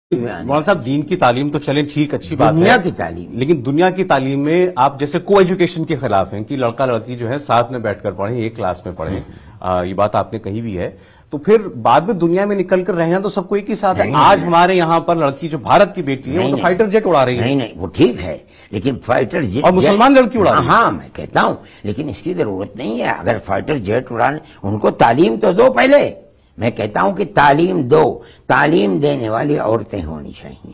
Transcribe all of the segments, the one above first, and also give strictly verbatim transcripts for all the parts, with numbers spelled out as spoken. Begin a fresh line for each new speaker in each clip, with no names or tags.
مولانا صاحب دین کی تعلیم تو چلیں ٹھیک اچھی بات ہے،
دنیا کی تعلیم،
لیکن دنیا کی تعلیم میں آپ جیسے کو ایجوکیشن کے خلاف ہیں کہ لڑکا لڑکی جو ہے ساتھ میں بیٹھ کر پڑھیں، ایک کلاس میں پڑھیں، یہ بات آپ نے کہی بھی ہے، تو پھر بعد میں دنیا میں نکل کر رہنا تو سب کو ایک ہی ساتھ ہے۔ آج ہمارے یہاں پر لڑکی جو بھارت کی بیٹی ہے وہ تو فائٹر جیٹ اڑا رہی ہے۔
نہیں نہیں وہ ٹھیک ہے، لیکن فائٹر جیٹ
اور مسلمان لڑکی اڑا رہی ہے۔
ہاں میں کہتا ہوں، لیکن اس کی ضرورت نہیں ہے۔ اگر فائٹر جیٹ اڑانے، ان کو تعلیم تو دو پہلے۔ میں کہتا ہوں کہ تعلیم دو، تعلیم دینے والی عورتیں ہونی چاہیے،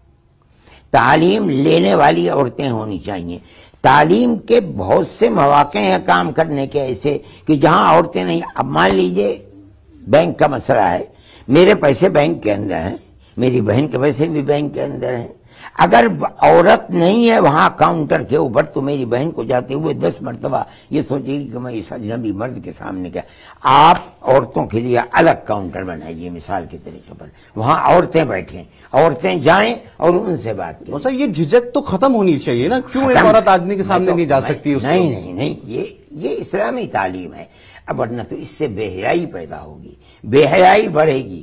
تعلیم لینے والی عورتیں ہونی چاہیے۔ تعلیم کے بہت سے مواقع ہیں کام کرنے کے ایسے کہ جہاں عورتیں نہیں۔ اب مان لیجئے بینک کا مسئلہ ہے، میرے پیسے بینک کے اندر ہیں، میری بہن کے پیسے بھی بینک کے اندر ہیں، اگر عورت نہیں ہے وہاں کاؤنٹر کے اوپر تو میری بہن کو جاتے ہوئے دس مرتبہ یہ سوچے گی کہ میں اس اجنبی مرد کے سامنے کیا۔ آپ عورتوں کے لیے الگ کاؤنٹر بنائیے مثال کے طریقے پر، وہاں عورتیں بیٹھیں، عورتیں جائیں اور ان سے بات کریں۔
سر یہ جھجک تو ختم ہونی چاہیے نا، کیوں ایک عورت آدمی کے سامنے نہیں جا سکتی؟
نہیں نہیں نہیں، یہ یہ اسلامی تعلیم ہے، اب ورنہ تو اس سے بے حیائی پیدا ہوگی، بے حیائی بڑھے گی۔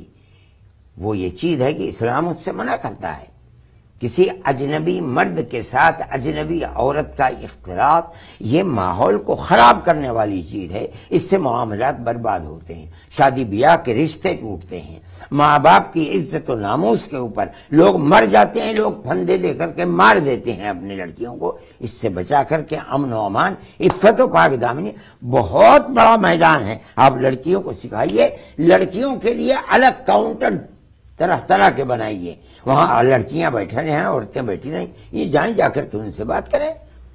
وہ یہ چیز ہے کہ اسلام اس سے منع کرتا ہے، کسی اجنبی مرد کے ساتھ اجنبی عورت کا اختلاط یہ ماحول کو خراب کرنے والی چیز ہے، اس سے معاملات برباد ہوتے ہیں، شادی بیاہ کے رشتے ٹوٹتے ہیں، ماں باپ کی عزت و ناموس کے اوپر لوگ مر جاتے ہیں، لوگ پھندے دے کر کے مار دیتے ہیں اپنی لڑکیوں کو۔ اس سے بچا کر کے امن و امان، عفت و پاک دامنی بہت بڑا میدان ہے، آپ لڑکیوں کو سکھائیے۔ لڑکیوں کے لیے الگ کاؤنٹر طرح طرح کے بنائیے، وہاں لڑکیاں بیٹھے رہے ہیں، عورتیں بیٹھی رہیں، یہ جائیں جا کر کے ان سے بات کریں۔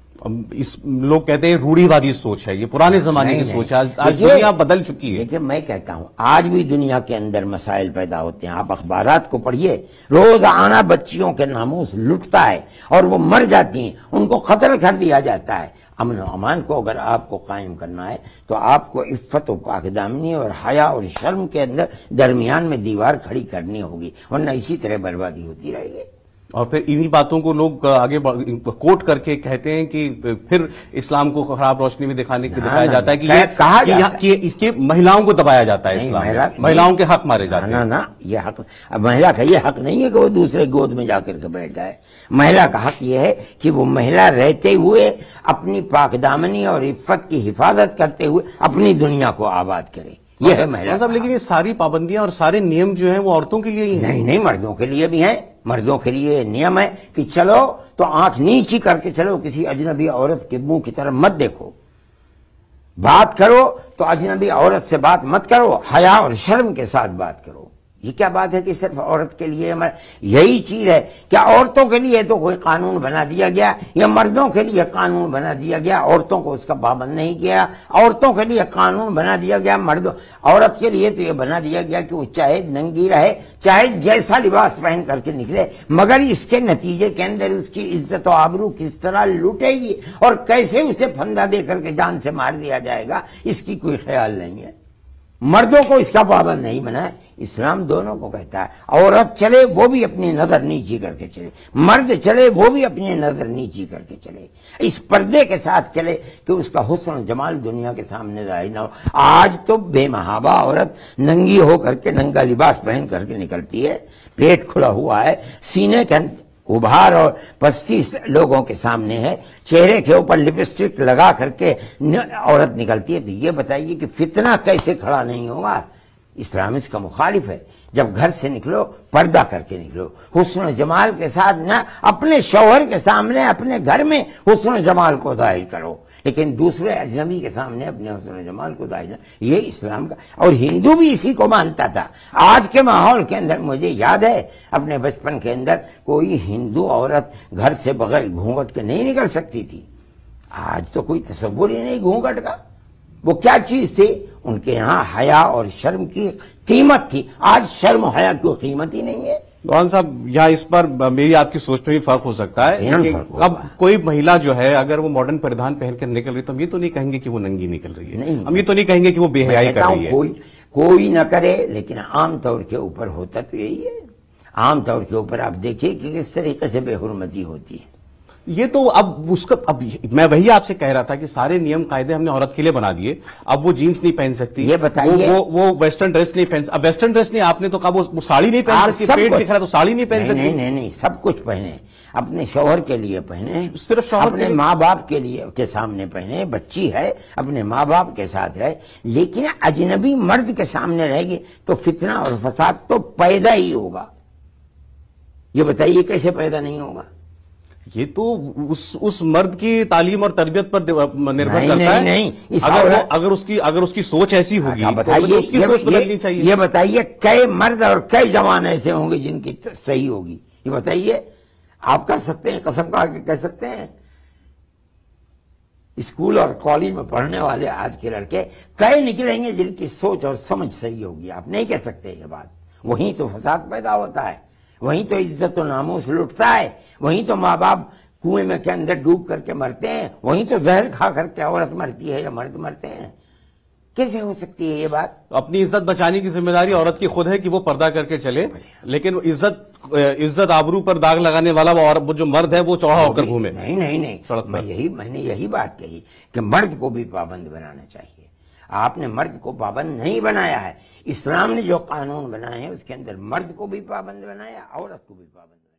اس لوگ کہتے ہیں روڑی وادی سوچ ہے، یہ پرانے زمانے کی سوچ ہے، آج دنیا بدل چکی ہے۔
لیکن میں کہتا ہوں آج بھی دنیا کے اندر مسائل پیدا ہوتے ہیں، آپ اخبارات کو پڑھیے، روزانہ بچیوں کے ناموس لٹتا ہے اور وہ مر جاتی ہیں، ان کو قتل کر دیا جاتا ہے۔ امن و امان کو اگر آپ کو قائم کرنا ہے تو آپ کو عفت و پاک دامنی اور حیا اور شرم کے اندر درمیان میں دیوار کھڑی کرنی ہوگی، ورنہ اسی طرح بربادی ہوتی رہے گی۔
اور پھر انہی باتوں کو لوگ آگے کوٹ کر کے کہتے ہیں کہ پھر اسلام کو خراب روشنی میں دکھانے کے دکھایا جاتا ہے کہ اس کے مہیلاؤں کو دبایا جاتا ہے، اسلام مہیلاؤں کے حق مارے جاتے ہیں۔
نا یہ حق، اب مہیلا کا یہ حق نہیں ہے کہ وہ دوسرے گود میں جا کر کے بیٹھ جائے۔ مہیلا کا حق یہ ہے کہ وہ مہیلا رہتے ہوئے اپنی پاک دامنی اور عفت کی حفاظت کرتے ہوئے اپنی دنیا کو آباد کرے، یہ ہے مہیلا صاحب۔
لیکن یہ ساری پابندیاں اور سارے نیم جو ہیں وہ عورتوں کے لیے ہی ہیں؟
نہیں نہیں، مردوں کے لیے بھی ہیں، مردوں کے لیے نیم ہے کہ چلو تو آنکھ نیچی کر کے چلو، کسی اجنبی عورت کے منہ کی طرف مت دیکھو، بات کرو تو اجنبی عورت سے بات مت کرو، حیا اور شرم کے ساتھ بات کرو۔ یہ کیا بات ہے کہ صرف عورت کے لیے؟ یہی چیز ہے کیا عورتوں کے لیے تو کوئی قانون بنا دیا گیا یا مردوں کے لیے قانون بنا دیا گیا، عورتوں کو اس کا پابند نہیں کیا؟ عورتوں کے لیے قانون بنا دیا گیا، مردوں عورت کے لیے تو یہ بنا دیا گیا کہ وہ چاہے ننگی رہے، چاہے جیسا لباس پہن کر کے نکلے، مگر اس کے نتیجے کے اندر اس کی عزت و آبرو کس طرح لوٹے گی اور کیسے اسے پھندا دے کر کے جان سے مار دیا جائے گا، اس کی کوئی خیال نہیں ہے۔ مردوں کو اس کا پابند نہیں بنا ہے، اسلام دونوں کو کہتا ہے عورت چلے وہ بھی اپنی نظر نیچی کر کے چلے، مرد چلے وہ بھی اپنی نظر نیچی کر کے چلے، اس پردے کے ساتھ چلے کہ اس کا حسن و جمال دنیا کے سامنے ظاہر نہ ہو۔ آج تو بے محابہ عورت ننگی ہو کر کے، ننگا لباس پہن کر کے نکلتی ہے، پیٹ کھلا ہوا ہے، سینے کے ابھار اور پستی لوگوں کے سامنے ہے، چہرے کے اوپر لپسٹک لگا کر کے عورت نکلتی ہے۔ تو یہ بتائیے کہ فتنہ کیسے کھڑا نہیں ہوگا؟ اسلام اس کا مخالف ہے۔ جب گھر سے نکلو پردہ کر کے نکلو، حسن و جمال کے ساتھ، نہ اپنے شوہر کے سامنے اپنے گھر میں حسن و جمال کو ظاہر کرو، لیکن دوسرے اجنبی کے سامنے اپنے حسن و جمال کو ظاہر، یہ اسلام کا، اور ہندو بھی اسی کو مانتا تھا۔ آج کے ماحول کے اندر مجھے یاد ہے اپنے بچپن کے اندر کوئی ہندو عورت گھر سے بغیر گھونگھٹ کے نہیں نکل سکتی تھی، آج تو کوئی تصور ہی نہیں گھونگھٹ کا۔ وہ کیا چیز تھی؟ ان کے یہاں حیا اور شرم کی قیمت تھی، آج شرم و حیا کی قیمت ہی نہیں ہے۔
مولانا صاحب یہاں اس پر میری آپ کی سوچ میں بھی فرق ہو سکتا ہے کہ اب کوئی مہیلا جو ہے اگر وہ ماڈرن پریدھان پہن کر نکل رہی تو ہم یہ تو نہیں کہیں گے کہ وہ ننگی نکل رہی ہے، ہم یہ تو نہیں کہیں گے کہ وہ بے حیائی کر رہی ہے۔
کوئی کوئی نہ کرے، لیکن عام طور کے اوپر ہوتا تو یہی ہے۔ عام طور کے اوپر آپ دیکھیے کہ کس طریقے سے بے حرمتی ہوتی ہے۔
یہ تو اب اس کا اب میں وہی آپ سے کہہ رہا تھا کہ سارے نیم قاعدے ہم نے عورت کے لیے بنا دیے. اب وہ جینس نہیں پہن سکتی,
یہ بتائیے,
وہ وہ ویسٹرن ڈریس نہیں پہن سکتی. اب ویسٹرن ڈریس نہیں, آپ نے تو کہا وہ ساڑی نہیں پہن سکتی, پیٹ دکھ رہا تو ساڑی نہیں پہن سکتی.
نہیں نہیں نہیں, سب کچھ پہنے, اپنے شوہر کے لیے پہنے,
صرف شوہر
اپنے ماں باپ کے لیے کے سامنے پہنے, بچی ہے اپنے ماں باپ کے ساتھ رہے, لیکن اجنبی مرد کے سامنے رہے گی تو فتنہ اور فساد تو پیدا ہی ہوگا. یہ بتائیے کیسے پیدا نہیں ہوگا؟
یہ تو اس اس مرد کی تعلیم اور تربیت پر نربھر
نہیں,
کرتا ہے.
نہیں, اس
اگر
عورت-
وہ اگر اس کی اگر اس کی سوچ ایسی ہوگی
اچھا
تو
بتائیے,
اس کی سوچ بدلنی چاہیے.
یہ بتائیے کئی مرد اور کئی جوان ایسے ہوں گے جن کی صحیح ہوگی؟ یہ بتائیے, آپ کر سکتے ہیں, قسم کھا کے کہہ سکتے ہیں؟ اسکول اور کالج میں پڑھنے والے آج کے لڑکے کئی نکلیں گے جن کی سوچ اور سمجھ صحیح ہوگی. آپ نہیں کہہ سکتے یہ بات. وہیں تو فساد پیدا ہوتا ہے, وہیں تو عزت و ناموس لٹتا ہے, وہیں تو ماں باپ کنویں میں کے اندر ڈوب کر کے مرتے ہیں, وہیں تو زہر کھا کر کے عورت مرتی ہے یا مرد مرتے ہیں. کیسے ہو سکتی ہے یہ بات؟
اپنی عزت بچانے کی ذمہ داری عورت کی خود ہے کہ وہ پردہ کر کے چلے, لیکن عزت عزت آبرو پر داغ لگانے والا وہ عورت, وہ جو مرد ہے وہ چوڑا ہو کر گھومے.
نہیں نہیں نہیں,
سڑک پر.
میں یہی میں نے یہی بات کہی کہ مرد کو بھی پابند بنانا چاہیے. آپ نے مرد کو پابند نہیں بنایا ہے. اسلام نے جو قانون بنائے ہیں اس کے اندر مرد کو بھی پابند بنایا, عورت کو بھی پابند بنایا.